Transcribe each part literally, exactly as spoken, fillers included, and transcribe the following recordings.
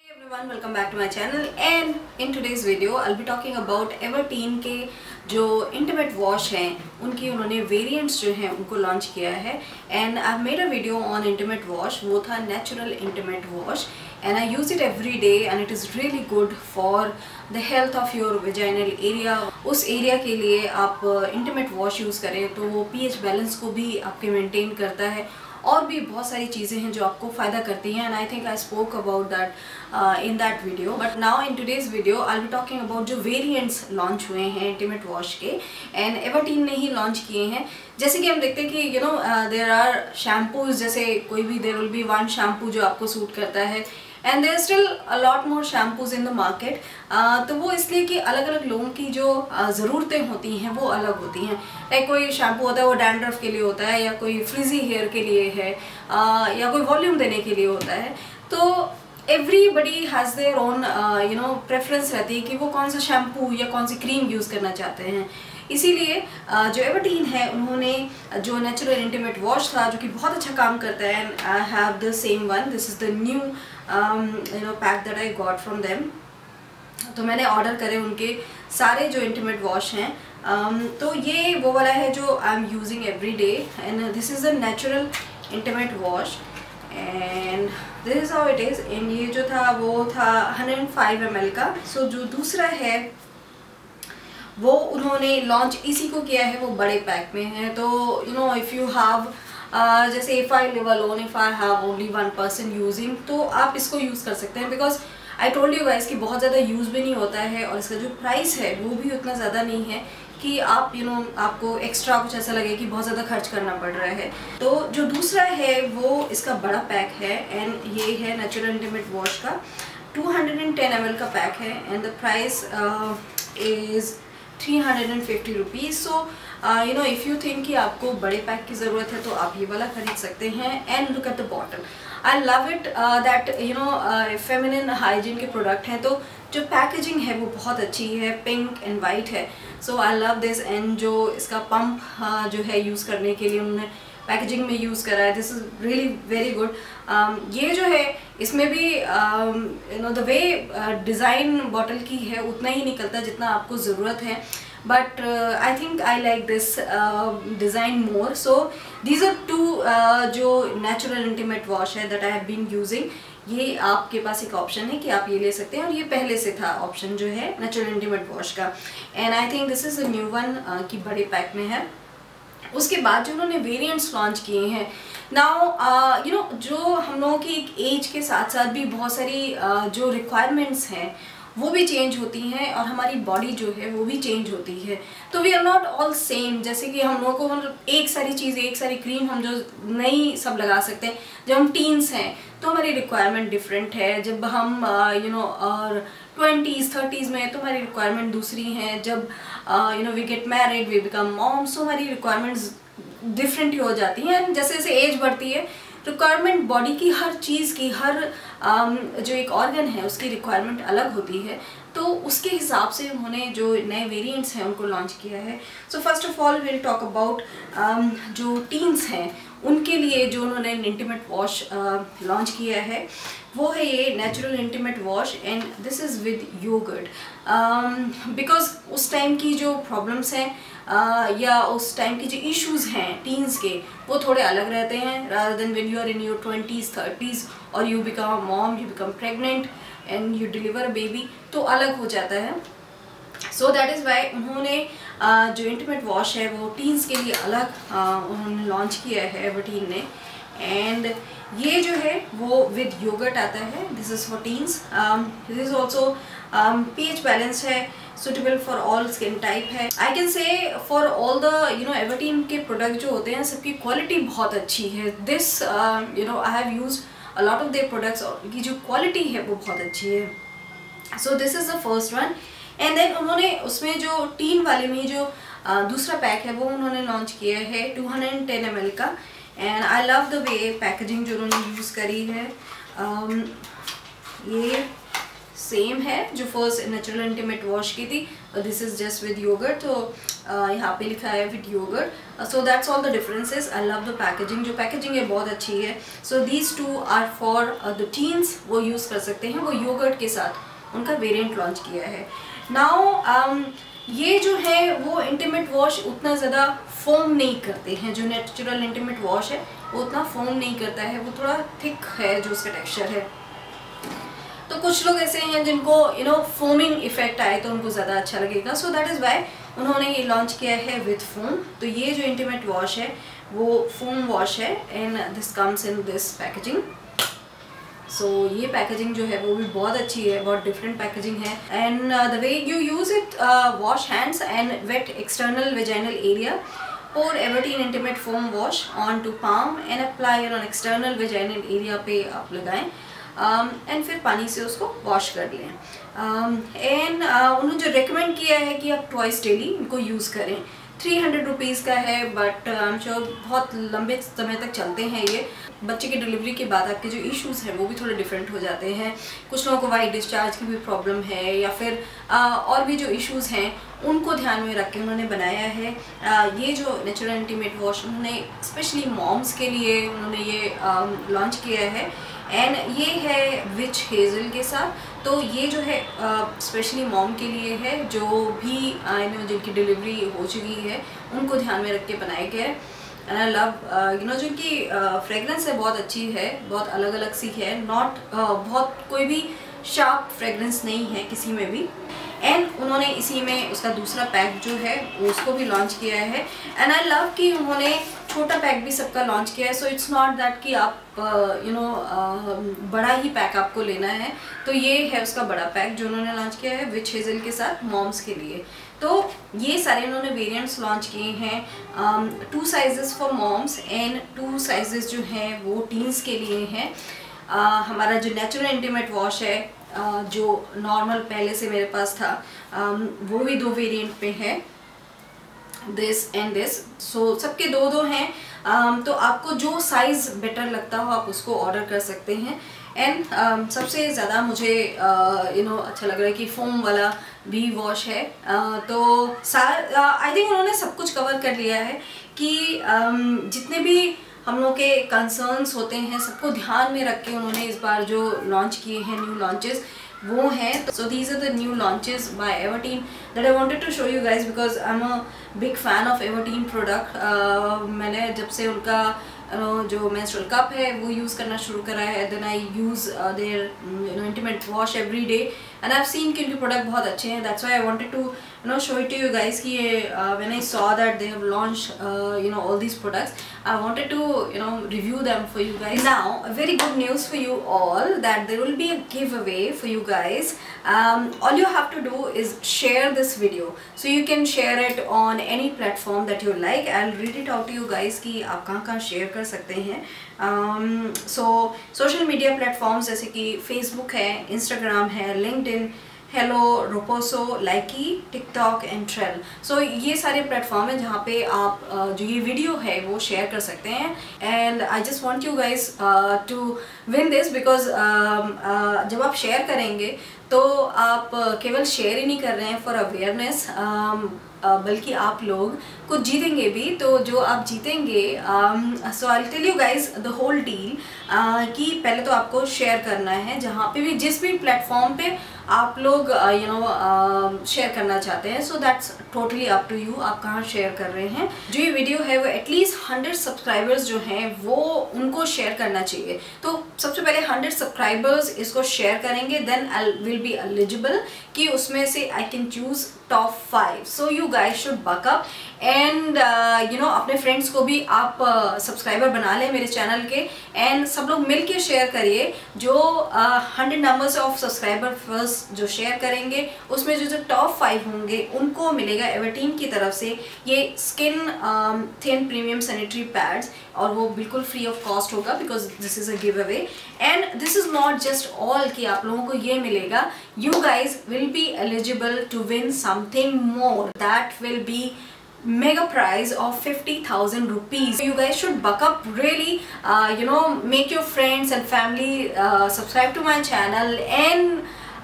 everyone, welcome back to my channel and in today's video I'll be talking about Everteen के जो intimate wash हैं उनकी उन्होंने variants जो हैं उनको launch किया है and I've made a video on intimate wash. वो था natural intimate wash and I use it every day and it is really good for the health of your vaginal area. उस area के लिए आप intimate wash use करें तो वो pH balance को भी आपके maintain करता है और भी बहुत सारी चीज़ें हैं जो आपको फ़ायदा करती हैं and I think I spoke about that uh, in that video. But now in today's video I'll be talking about जो variants launch हुए हैं intimate wash के and Everteen ने ही launch किए हैं. जैसे कि हम देखते हैं कि you know uh, there are shampoos, जैसे कोई भी there will be one shampoo जो आपको सूट करता है and there are still a lot more shampoos in the market. uh, तो वो इसलिए कि अलग अलग लोगों की जो uh, ज़रूरतें होती हैं वो अलग होती हैं. लाइक कोई शैम्पू होता है वो डैंड्रफ के लिए होता है या कोई फ्रिजी हेयर के लिए है uh, या कोई वॉल्यूम देने के लिए होता है. तो everybody has their own you know preference रहती है कि वो कौन सा शैम्पू या कौन सी क्रीम यूज़ करना चाहते हैं. इसीलिए uh, जो एवरटीन है उन्होंने जो नेचुरल इंटीमेट वॉश था जो कि बहुत अच्छा काम करता है and I have the same one. This is the new you know pack that I got from them. तो मैंने ऑर्डर करे उनके सारे जो इंटीमेट वॉश हैं. um, तो ये वो वाला है जो I am using every day and this is a natural intimate wash and this is how it is. And ये जो था वो था one hundred five M L का. सो so, जो दूसरा है वो उन्होंने लॉन्च इसी को किया है, वो बड़े पैक में है. तो you know if you have जैसे if I live alone, if I have only one person using, तो आप इसको यूज़ कर सकते हैं. Because I told you guys कि बहुत ज़्यादा यूज़ भी नहीं होता है और इसका जो प्राइस है वो भी उतना ज़्यादा नहीं है कि आप यू you नो know, आपको एक्स्ट्रा कुछ ऐसा लगे कि बहुत ज़्यादा खर्च करना पड़ रहा है. तो जो दूसरा है वो इसका बड़ा पैक है एंड ये है नेचुरल इंटीमेट वॉश का two hundred ten M L का पैक है and the price is three hundred fifty rupees. So you know if you think कि आपको बड़े पैक की ज़रूरत है तो आप ये वाला खरीद सकते हैं. And look at the bottle, I love it that you know feminine hygiene के प्रोडक्ट हैं तो जो पैकेजिंग है वो बहुत अच्छी है, पिंक एंड वाइट है. So I love this. And जो इसका पंप uh, जो है यूज़ करने के लिए उन्होंने पैकेजिंग में यूज़ करा है, this is really very good. ये जो है इसमें भी you know the way design bottle की है उतना ही निकलता है जितना आपको ज़रूरत है. But I think I like this design more. So these are two जो नेचुरल इंटीमेट वॉश है that I have been using. ये आपके पास एक ऑप्शन है कि आप ये ले सकते हैं और ये पहले से था ऑप्शन जो है नेचुरल इंटीमेट वॉश का. And I think this is a new one कि बड़े पैक में है. उसके बाद जो उन्होंने वेरिएंट्स लॉन्च किए हैं नाउ यू नो जो हम लोगों की एक एज के साथ साथ भी बहुत सारी uh, जो रिक्वायरमेंट्स हैं वो भी चेंज होती हैं और हमारी बॉडी जो है वो भी चेंज होती है. तो we are not all same. जैसे कि हम लोगों को मतलब एक सारी चीज़ एक सारी क्रीम हम जो नहीं सब लगा सकते. जब हम टीन्स हैं तो हमारी रिक्वायरमेंट डिफरेंट है. जब हम यू नो और ट्वेंटीज़ थर्टीज़ में तो हमारी रिक्वायरमेंट दूसरी हैं. जब you know we get married, we become moms, तो हमारी रिक्वायरमेंट्स डिफरेंट ही हो जाती हैं. जैसे जैसे एज बढ़ती है रिक्वायरमेंट बॉडी की हर चीज़ की, हर um, जो एक ऑर्गन है उसकी रिक्वायरमेंट अलग होती है. तो उसके हिसाब से उन्होंने जो नए वेरिएंट्स हैं उनको लॉन्च किया है. So first of all will talk about जो टीन्स हैं उनके लिए जो उन्होंने इंटीमेट वॉश लॉन्च किया है वो है ये natural intimate wash and this is with yoghurt. Because उस टाइम की जो प्रॉब्लम्स हैं uh, या उस टाइम की जो इश्यूज़ हैं टीन्स के वो थोड़े अलग रहते हैं rather than when you are in your twenties thirties और you become a mom, you become pregnant and you deliver a baby, तो अलग हो जाता है. सो दैट इज़ वाई उन्होंने uh, जो इंटीमेट वॉश है वो टीन्स के लिए अलग uh, उन्होंने लॉन्च किया है एवरटीन ने. एंड ये जो है वो विद योगर्ट आता है. This is for teens. This is also pH balance है, suitable for all skin type है. I can say for all the you know Everteen के प्रोडक्ट जो होते हैं सबकी क्वालिटी बहुत अच्छी है. This you know I have use a lot of their products और की जो क्वालिटी है वो बहुत अच्छी है. So this is the first one. And then उन्होंने उसमें जो टीन वाले में जो uh, दूसरा पैक है वो उन्होंने लॉन्च किया है two hundred ten M L का. And I love the way packaging जो उन्होंने यूज़ करी है. um, ये सेम है जो फर्स्ट नेचुरल इंटीमेट वॉश की थी. This is just with yoghurt. तो यहाँ पे लिखा है with yoghurt. So that's all the differences. I love the packaging. जो पैकेजिंग है बहुत अच्छी है. So these two are for the teens, वो यूज़ कर सकते हैं. वो योगर्ट के साथ उनका वेरिएंट लॉन्च किया है. नाउ um, ये जो है वो इंटीमेट वॉश उतना ज़्यादा फोम नहीं करते हैं. जो नेचुरल इंटीमेट वॉश है वो उतना फोम नहीं करता है. वो थोड़ा थिक है जो उसका टेक्सचर है. तो कुछ लोग ऐसे हैं जिनको यू नो फोमिंग इफेक्ट आए तो उनको ज़्यादा अच्छा लगेगा. सो दैट इज़ वाई उन्होंने ये लॉन्च किया है विथ फोम. तो ये जो इंटीमेट वॉश है वो फोम वॉश है and this comes in this packaging. So so, ये पैकेजिंग जो है वो भी बहुत अच्छी है. बहुत डिफरेंट पैकेजिंग है. And the way you use it, wash hands and wet external vaginal area. Pour Everteen Intimate Foam Wash onto palm and apply it on external vaginal area पे आप लगाएं एंड um, फिर पानी से उसको wash कर लें. एंड um, uh, उन्होंने जो रेकमेंड किया है कि आप ट्वाइस डेली इनको यूज़ करें. थ्री हंड्रेड रुपीज़ का है बट आई एम श्योर बहुत लंबे समय तक चलते हैं ये. बच्चे की डिलीवरी के बाद आपके जो इश्यूज़ हैं वो भी थोड़े डिफरेंट हो जाते हैं. कुछ लोगों को वाइट डिस्चार्ज की भी प्रॉब्लम है या फिर आ, और भी जो इश्यूज़ हैं उनको ध्यान में रख के उन्होंने बनाया है. आ, ये जो नेचुरल इंटीमेट वॉश उन्होंने स्पेशली मॉम्स के लिए उन्होंने ये लॉन्च किया है. एंड ये है विच हेज़ल के साथ. तो ये जो है स्पेशली uh, मॉम के लिए है जो भी आई नो जिनकी डिलीवरी हो चुकी है उनको ध्यान में रख के बनाया गया है. And I love you know जिनकी फ्रेगरेंस है बहुत अच्छी है. बहुत अलग अलग सी है. नॉट uh, बहुत कोई भी शार्प फ्रेगरेंस नहीं है किसी में भी. एंड उन्होंने इसी में उसका दूसरा पैक जो है उसको भी लॉन्च किया है. एंड आई लव कि उन्होंने छोटा पैक भी सबका लॉन्च किया है. सो इट्स नॉट दैट कि आप यू नो बड़ा ही पैक आपको लेना है. तो ये है उसका बड़ा पैक जो उन्होंने लॉन्च किया है विच हेज़ल के साथ मॉम्स के लिए. तो ये सारे उन्होंने वेरिएंट्स लॉन्च किए हैं. Two sizes for moms and two sizes जो हैं वो टीन्स के लिए हैं. uh, हमारा जो नेचुरल इंटीमेट वॉश है Uh, जो नॉर्मल पहले से मेरे पास था um, वो भी दो वेरिएंट पे है, दिस एंड दिस. सो सबके दो दो हैं. um, तो आपको जो साइज़ बेटर लगता हो आप उसको ऑर्डर कर सकते हैं. एंड um, सबसे ज़्यादा मुझे यू नो अच्छा लग रहा है कि फोम वाला भी वॉश है. uh, तो सार आई थिंक उन्होंने सब कुछ कवर कर लिया है कि um, जितने भी हम लोग के कंसर्न्स होते हैं सबको ध्यान में रख के उन्होंने इस बार जो लॉन्च किए हैं न्यू लॉन्चेस वो हैं. So these are the new launches by Everteen that I wanted to show you guys because I am a big fan of Everteen product. मैंने जब से उनका uh, जो मेंस्ट्रुअल कप है वो यूज़ करना शुरू करा है. Then I use their you know intimate wash every day and I have seen कि उनके प्रोडक्ट बहुत अच्छे हैं. That's why I wanted to you know show it to you guys कि ये when I saw that they have launched you know all these products I wanted to you know review them for you guys. Now a very good news for you all that there will be a giveaway for you guys. Um, all you have to do is share this video. So you can share it on any platform that you like. I'll read it out to you guys कि आप कहाँ कहाँ share कर सकते हैं. Um, so social media platforms जैसे कि Facebook है, Instagram है, LinkedIn, Hello, Roposo, Likee, TikTok and Trell. So ये सारे प्लेटफॉर्म हैं जहाँ पे आप uh, जो ये वीडियो है वो शेयर कर सकते हैं. And I just want you guys to win this because जब आप शेयर करेंगे तो आप uh, केवल शेयर ही नहीं कर रहे हैं फॉर अवेयरनेस, uh, बल्कि आप लोग कुछ जीतेंगे भी. तो जो आप जीतेंगे, so I tell you guys the whole deal कि पहले तो आपको शेयर करना है जहाँ पे भी जिस भी प्लेटफॉर्म पे आप लोग यू नो शेयर करना चाहते हैं. So that's totally up to you आप कहाँ शेयर कर रहे हैं. जो ये वीडियो है वो एटलीस्ट हंड्रेड सब्सक्राइबर्स जो हैं वो उनको शेयर करना चाहिए. तो सबसे पहले हंड्रेड सब्सक्राइबर्स इसको शेयर करेंगे, then I will be eligible कि उसमें से I can choose top five. So you guys should buck up and you know अपने फ्रेंड्स को भी आप सब्सक्राइबर uh, बना लें मेरे चैनल के. एंड सब लोग मिल के शेयर करिए. जो hundred numbers of subscriber first जो शेयर करेंगे उसमें जो जो टॉप फाइव होंगे उनको मिलेगा एवरटीन की तरफ से ये skin thin premium sanitary pads, और वो बिल्कुल फ्री ऑफ कॉस्ट होगा because this is a give away. And this is not just all कि आप लोगों को ये मिलेगा. You guys will be eligible to win something more. That will be mega prize of fifty thousand rupees. You guys should buck up really, uh, you know make your friends and family uh, subscribe to my channel and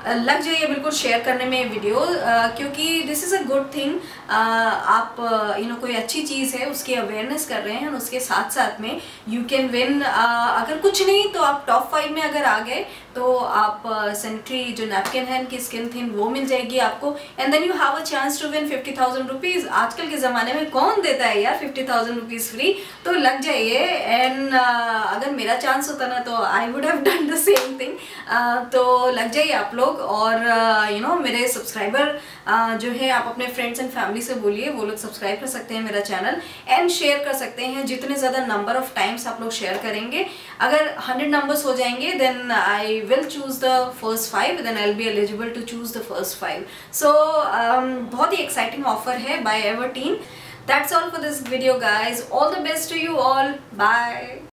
लग जाइए बिल्कुल share करने में video, क्योंकि this is a good thing. आप you know कोई अच्छी चीज़ है उसकी अवेयरनेस कर रहे हैं, और उसके साथ साथ में यू कैन विन, अगर कुछ नहीं तो आप टॉप फाइव में अगर आ गए तो आप सेनेटरी uh, जो नैपकिन है इनकी स्किन थिन वो मिल जाएगी आपको, and then you have a chance to win fifty thousand rupees. आजकल के ज़माने में कौन देता है यार फिफ्टी थाउजेंड रुपीज़ फ्री, तो लग जाइए। एंड uh, अगर मेरा चांस होता ना तो I would have done the same thing. तो लग जाइए आप लोग, और you uh, know you know, मेरे सब्सक्राइबर uh, जो है आप अपने फ्रेंड्स एंड फैमिली से बोलिए, वो लोग सब्सक्राइब कर सकते हैं मेरा चैनल एंड शेयर कर सकते हैं। जितने ज़्यादा नंबर ऑफ टाइम्स आप लोग शेयर करेंगे, अगर हंड्रेड नंबर्स हो जाएंगे then I will choose the first five, then I'll be eligible to choose the first five. So um, बहुत ही exciting offer है by Everteen. That's all for this video guys. All the best to you all. Bye.